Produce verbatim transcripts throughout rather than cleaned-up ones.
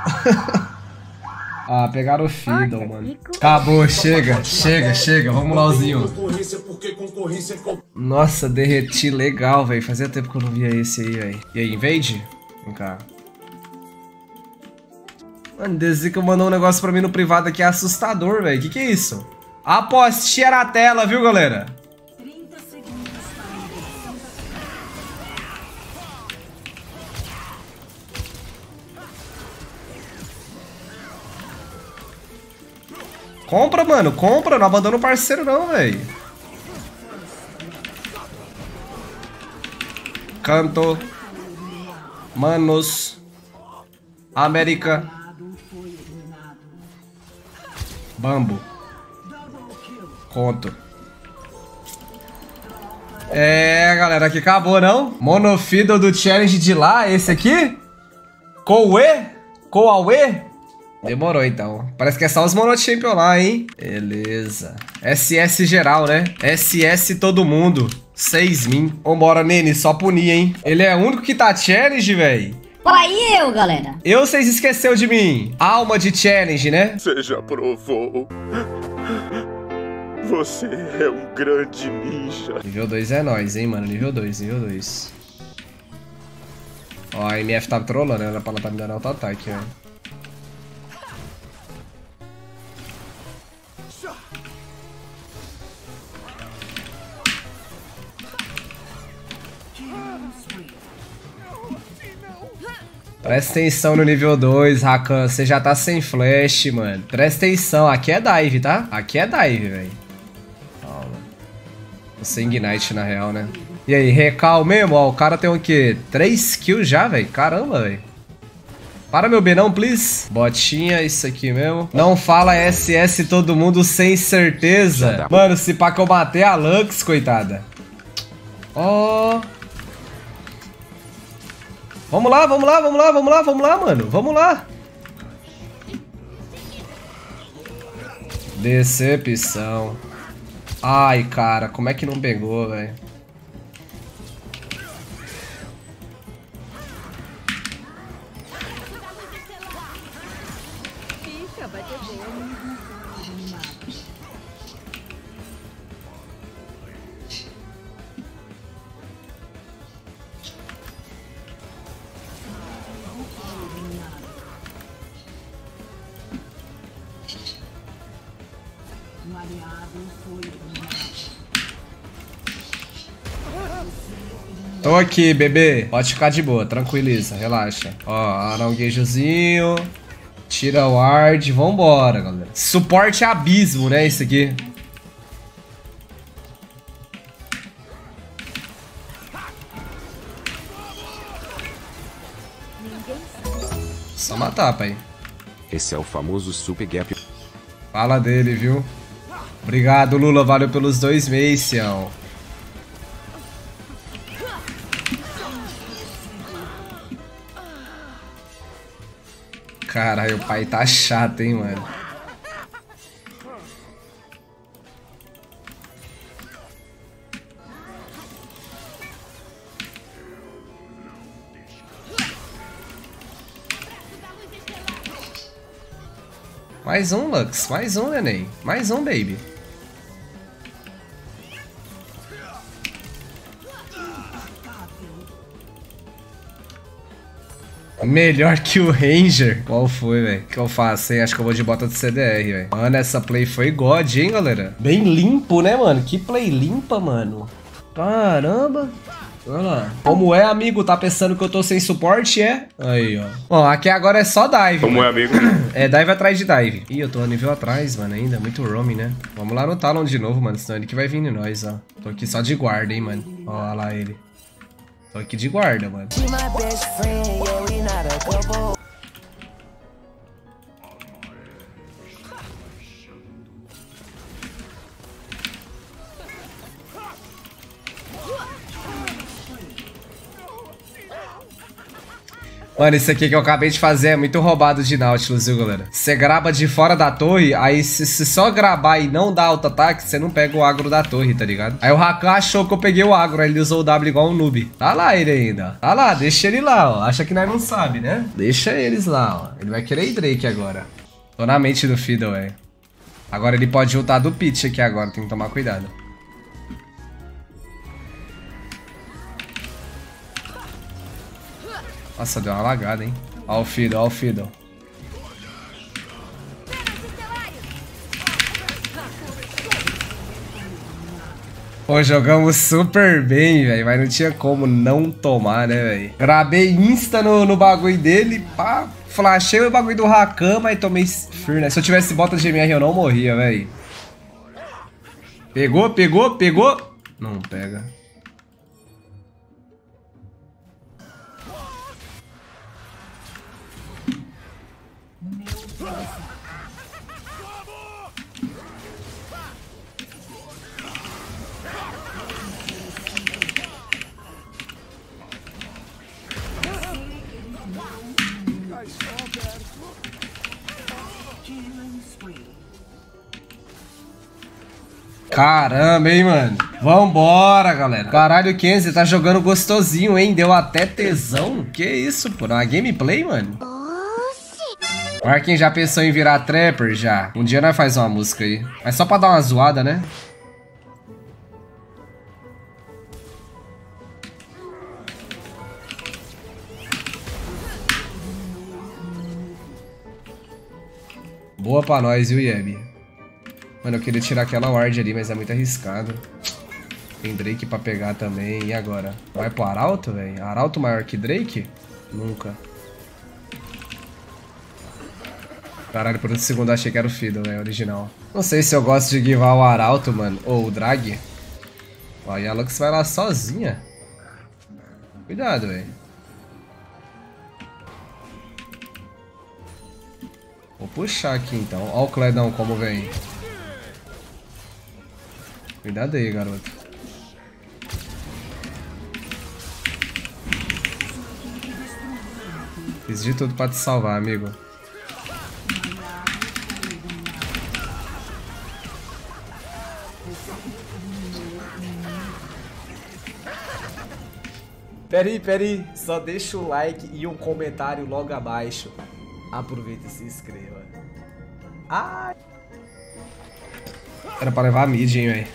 Ah, pegaram o Fiddle, mano. Acabou, chega, chega, chega. Vamos lá, Ozinho. Nossa, derreti legal, velho. Fazia tempo que eu não via esse aí, velho. E aí, invade? Vem cá. Mano, Dezica mandou um negócio pra mim no privado aqui assustador, velho. Que que é isso? Apostinha na tela, viu, galera? Compra, mano, compra, não abandona o parceiro não, velho. Canto. Manos. América. Bambo. Conto. É, galera, aqui acabou, não? Monofiddle do challenge de lá, esse aqui? Coe? Coauê? Demorou, então. Parece que é só os monochampion lá, hein? Beleza. S S geral, né? S S todo mundo. seis mil. Vambora, Nene. Só punir, hein? Ele é o único que tá challenge, velho. Fala aí, eu, galera. Eu, vocês esqueceu de mim. Alma de challenge, né? Você já provou. Você é um grande ninja. Nível dois é nóis, hein, mano. Nível dois, nível dois. Ó, a M F tá trolando. Era pra ela tá me dando auto-ataque, ó. Presta atenção no nível dois, Rakan. Você já tá sem flash, mano. Presta atenção. Aqui é dive, tá? Aqui é dive, velho. Calma. Tô sem ignite, na real, né? E aí, recal mesmo? Ó, o cara tem o quê? três kills já, velho? Caramba, velho. Para, meu B, não, please. Botinha, isso aqui mesmo. Não fala S S todo mundo sem certeza. Mano, se pá que eu matei a Lux, coitada. Ó... Oh. Vamos lá, vamos lá, vamos lá, vamos lá, vamos lá, mano. Vamos lá. Decepção. Ai, cara, como é que não pegou, velho? Tô aqui, bebê. Pode ficar de boa, tranquiliza, relaxa. Ó, aranguejozinho. Tira o ward, vambora, galera. Suporte abismo, né, isso aqui. Só matar, pai. Esse é o famoso Super Gap. Fala dele, viu? Obrigado, Lula. Valeu pelos dois meses, Sião. Caralho, o pai tá chato, hein, mano. Mais um, Lux. Mais um, neném. Mais um, baby. Melhor que o Ranger. Qual foi, velho? Que eu faço, hein? Acho que eu vou de bota do C D R, velho. Mano, essa play foi God, hein, galera? Bem limpo, né, mano? Que play limpa, mano. Caramba. Olha lá. Como é, amigo? Tá pensando que eu tô sem suporte? É? Aí, ó. Ó, aqui agora é só dive. Como mano. é, amigo? É dive atrás de dive. Ih, eu tô a nível atrás, mano, ainda. Muito roaming, né? Vamos lá no Talon de novo, mano. Senão ele que vai vir em nós, ó. Tô aqui só de guarda, hein, mano. Ó, olha lá ele. Tô aqui de guarda, mano. Mano, isso aqui que eu acabei de fazer é muito roubado de Nautilus, viu, galera? Você graba de fora da torre, aí se você só gravar e não dar auto-ataque, você não pega o agro da torre, tá ligado? Aí o Rakan achou que eu peguei o agro, aí ele usou o W igual um noob. Tá lá ele ainda. Tá lá, deixa ele lá, ó. Acha que nós não sabe, né? Deixa eles lá, ó. Ele vai querer ir Drake agora. Tô na mente do Fiddle, velho. Agora ele pode ultar do Pitch aqui agora, tem que tomar cuidado. Nossa, deu uma lagada, hein? Ó o Fiddle, ó o Fiddle. Pô, jogamos super bem, velho. Mas não tinha como não tomar, né, velho? Gravei insta no, no bagulho dele, pá. Flashei o bagulho do Rakan, mas tomei Fear, né? Se eu tivesse bota de M R, eu não morria, velho. Pegou, pegou, pegou. Não pega. Caramba, hein, mano. Vambora, galera. Caralho, Kenzie, tá jogando gostosinho, hein? Deu até tesão. Que isso, pô? Uma gameplay, mano? O Arkin já pensou em virar trapper, já. Um dia nós faz uma música aí. Mas só pra dar uma zoada, né? Boa pra nós, viu, Yemi? Mano, eu queria tirar aquela ward ali, mas é muito arriscado. Tem Drake pra pegar também. E agora? Vai pro Arauto, velho? Arauto maior que Drake? Nunca. Caralho, por um segundo achei que era o Fiddle, velho, original. Não sei se eu gosto de givar o Arauto, mano. Ou o Drag. Ó, e a Lux vai lá sozinha. Cuidado, velho. Vou puxar aqui, então. Ó o Cledão como vem. Cuidado aí, garoto. Fiz de tudo pra te salvar, amigo. Peraí, peraí. Só deixa o like e um comentário logo abaixo. Aproveita e se inscreva. Ai! Era pra levar a mid, hein, velho.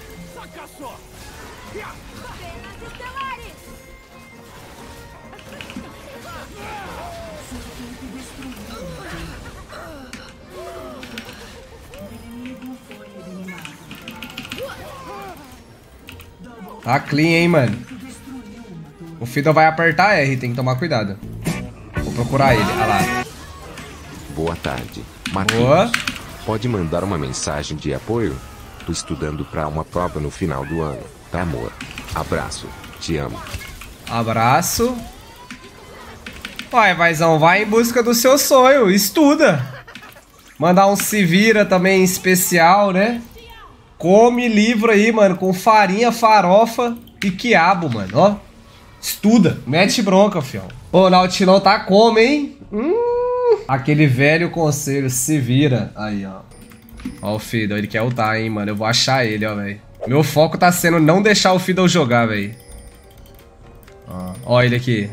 Tá clean, hein, mano. O Fiddle vai apertar R, tem que tomar cuidado. Vou procurar ele, olha lá. Boa tarde, Marquinhos. Boa. Pode mandar uma mensagem de apoio? Tô estudando pra uma prova no final do ano, tá, amor? Abraço, te amo. Abraço. Vai, Vaizão, vai em busca do seu sonho, estuda. Mandar um se vira também especial, né? Come livro aí, mano, com farinha, farofa e quiabo, mano, ó. Estuda, mete bronca, fião. Ô, o Nautilão tá como, hein? Hum, aquele velho conselho, se vira. Aí, ó. Ó o Fiddle, ele quer ultar, hein, mano. Eu vou achar ele, ó, velho. Meu foco tá sendo não deixar o Fiddle jogar, velho. Ó, ó ele aqui.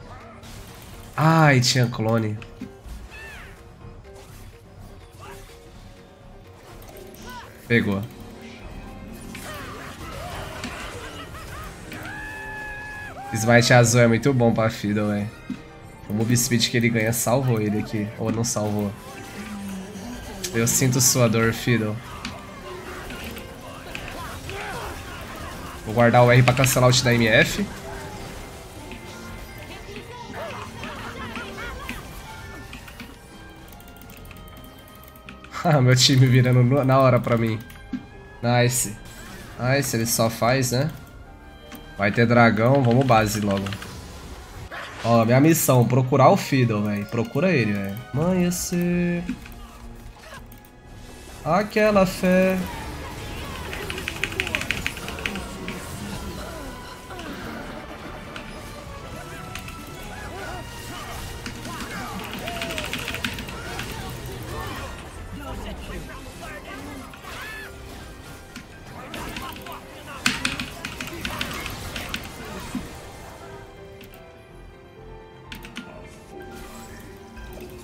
Ai, tinha clone. Pegou. Smite azul é muito bom pra Fiddle, velho. O move speed que ele ganha salvou ele aqui. Ou não salvou. Eu sinto sua dor, Fiddle. Vou guardar o R pra cancelar o ult da M F. Ah, meu time virando na hora pra mim. Nice. Nice, ele só faz, né? Vai ter dragão, vamos base logo. Ó, minha missão, procurar o Fiddle, velho. Procura ele, velho. Amanhecer. Aquela fé.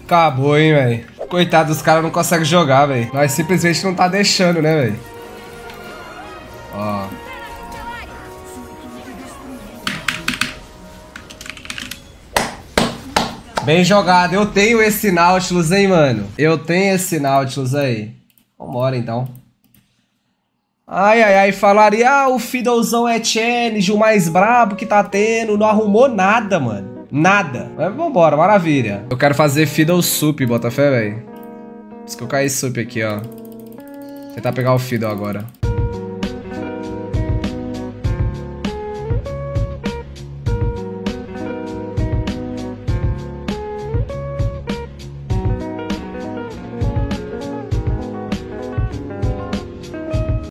Acabou, hein, velho. Coitado, os caras não conseguem jogar, velho. Nós simplesmente não tá deixando, né, velho? Ó. Bem jogado. Eu tenho esse Nautilus, hein, mano. Eu tenho esse Nautilus aí. Vambora, então. Ai, ai, ai. Falaria, ah, o Fiddlezão é challenge, o mais brabo que tá tendo. Não arrumou nada, mano. Nada. Mas vambora, maravilha. Eu quero fazer Fiddle Soup, bota fé, velho. Por isso que eu caí Soup aqui, ó. Tentar pegar o Fiddle agora.